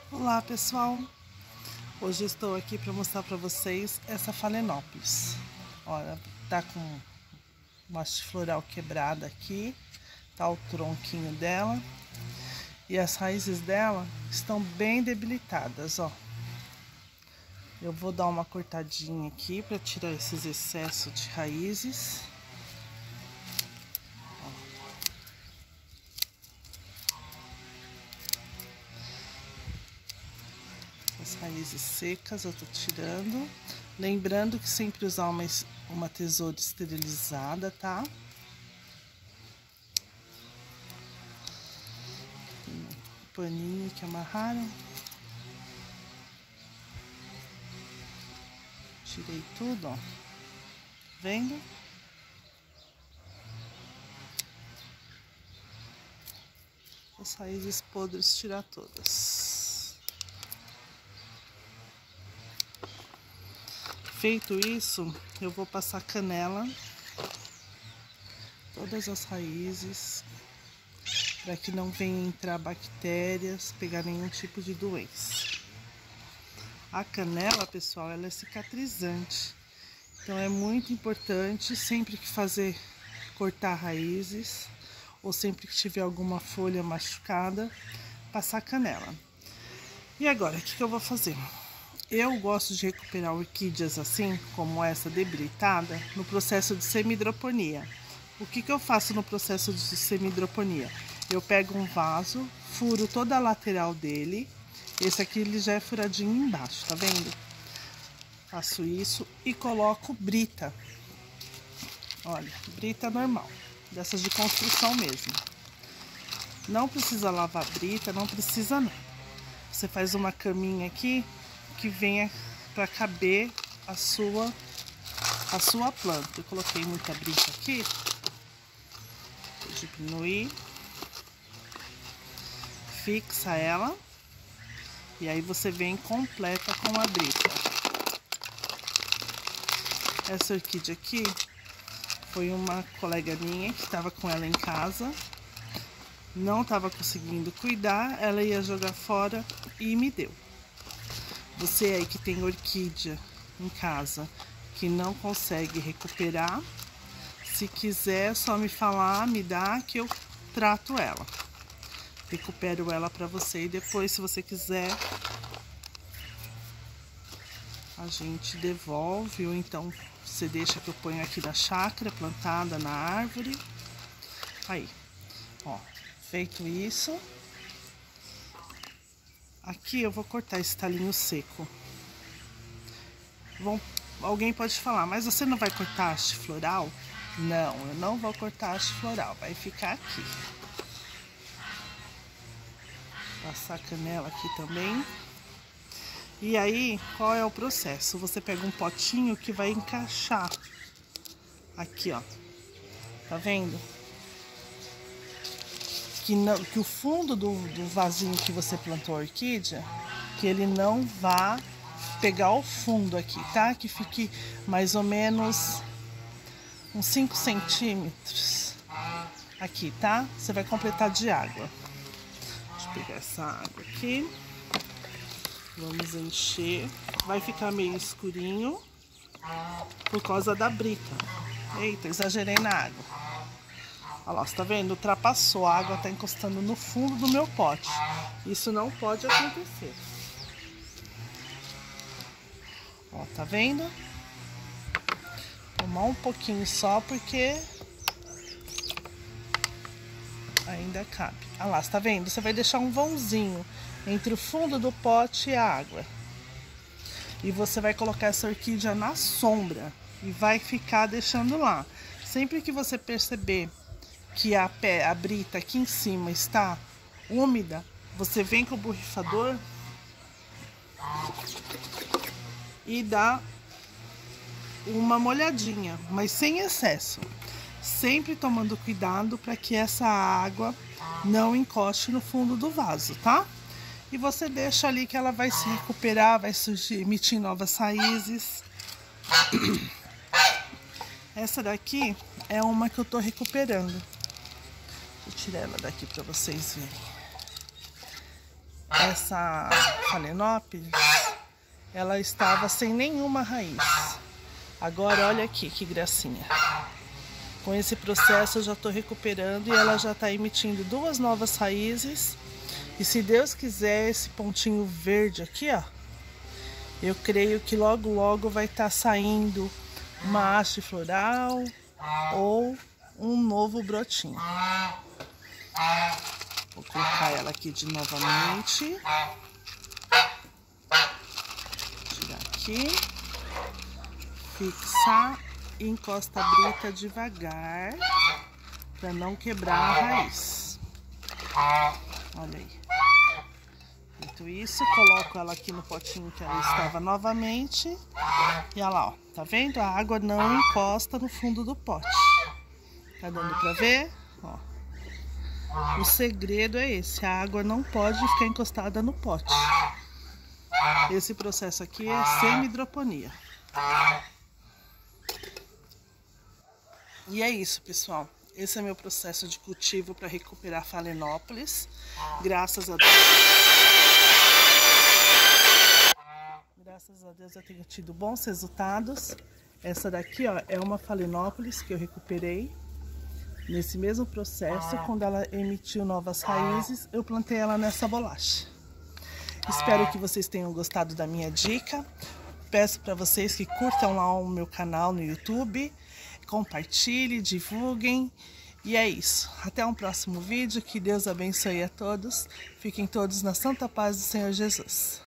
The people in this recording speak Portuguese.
Olá pessoal, hoje estou aqui para mostrar para vocês essa Phalaenopsis. Olha, tá com uma haste floral quebrada aqui, tá o tronquinho dela e as raízes dela estão bem debilitadas, ó. Eu vou dar uma cortadinha aqui para tirar esses excessos de raízes. As raízes secas eu tô tirando. Lembrando que sempre usar uma tesoura esterilizada, tá? Tem um paninho que amarraram. Tirei tudo, ó. Vendo? As raízes podres, tirar todas. Feito isso, eu vou passar canela, todas as raízes, para que não venham entrar bactérias, pegar nenhum tipo de doença. A canela, pessoal, ela é cicatrizante, então é muito importante sempre que cortar raízes, ou sempre que tiver alguma folha machucada, passar canela. E agora, o que eu vou fazer? Eu gosto de recuperar orquídeas assim, como essa debilitada, no processo de semidroponia. O que eu faço no processo de semidroponia? Eu pego um vaso, furo toda a lateral dele. Esse aqui ele já é furadinho embaixo, tá vendo? Faço isso e coloco brita. Olha, brita normal, dessas de construção mesmo. Não precisa lavar brita, não precisa não. Você faz uma caminha aqui que venha para caber a sua planta. Eu coloquei muita brita aqui, vou diminuir, fixa ela e aí você vem completa com a brita. Essa orquídea aqui foi uma colega minha que estava com ela em casa, não estava conseguindo cuidar, ela ia jogar fora e me deu. Você aí que tem orquídea em casa que não consegue recuperar, se quiser só me falar, me dá que eu trato ela. Recupero ela para você e depois, se você quiser, a gente devolve ou então você deixa que eu ponho aqui na chácara, plantada na árvore. Aí, ó, feito isso. Aqui eu vou cortar esse talinho seco. Alguém pode falar, mas você não vai cortar haste floral? Não, eu não vou cortar haste floral, vai ficar aqui. Passar canela aqui também. E aí, qual é o processo? Você pega um potinho que vai encaixar aqui, ó. Tá vendo? Que o fundo do vasinho que você plantou a orquídea, que ele não vá pegar o fundo aqui, tá? Que fique mais ou menos uns 5 centímetros aqui, tá? Você vai completar de água. Deixa eu pegar essa água aqui. Vamos encher. Vai ficar meio escurinho por causa da brita. Eita, exagerei na água. Olha lá, você tá vendo? Ultrapassou, a água tá encostando no fundo do meu pote. Isso não pode acontecer. Ó, tá vendo? Tomar um pouquinho só porque ainda cabe. Olha lá, você tá vendo? Você vai deixar um vãozinho entre o fundo do pote e a água. E você vai colocar essa orquídea na sombra e vai ficar deixando lá. Sempre que você perceber que a brita aqui em cima está úmida, você vem com o borrifador e dá uma molhadinha, mas sem excesso. Sempre tomando cuidado para que essa água não encoste no fundo do vaso, tá? E você deixa ali que ela vai se recuperar, vai surgir, emitir novas raízes. Essa daqui é uma que eu tô recuperando. Vou tirar ela daqui para vocês verem. essa Phalaenopsis, ela estava sem nenhuma raiz. Agora olha aqui que gracinha. Com esse processo eu já estou recuperando e ela já está emitindo 2 novas raízes. E se Deus quiser, esse pontinho verde aqui, ó, eu creio que logo logo vai estar saindo uma haste floral ou um novo brotinho. Vou colocar ela aqui de novamente. Tirar aqui. Fixar e encosta a brita devagar para não quebrar a raiz. Olha aí. Feito isso, coloco ela aqui no potinho que ela estava novamente. E olha lá, ó. Tá vendo? A água não encosta no fundo do pote. Tá dando para ver? Ó. O segredo é esse, a água não pode ficar encostada no pote. Esse processo aqui é semi-hidroponia. E é isso, pessoal. Esse é meu processo de cultivo para recuperar a Phalaenopsis. Graças a Deus. Graças a Deus eu tenho tido bons resultados. Essa daqui, ó, é uma Phalaenopsis que eu recuperei. Nesse mesmo processo, quando ela emitiu novas raízes, eu plantei ela nessa bolacha. Espero que vocês tenham gostado da minha dica. Peço para vocês que curtam lá o meu canal no YouTube, compartilhem, divulguem. E é isso. Até um próximo vídeo. Que Deus abençoe a todos. Fiquem todos na santa paz do Senhor Jesus.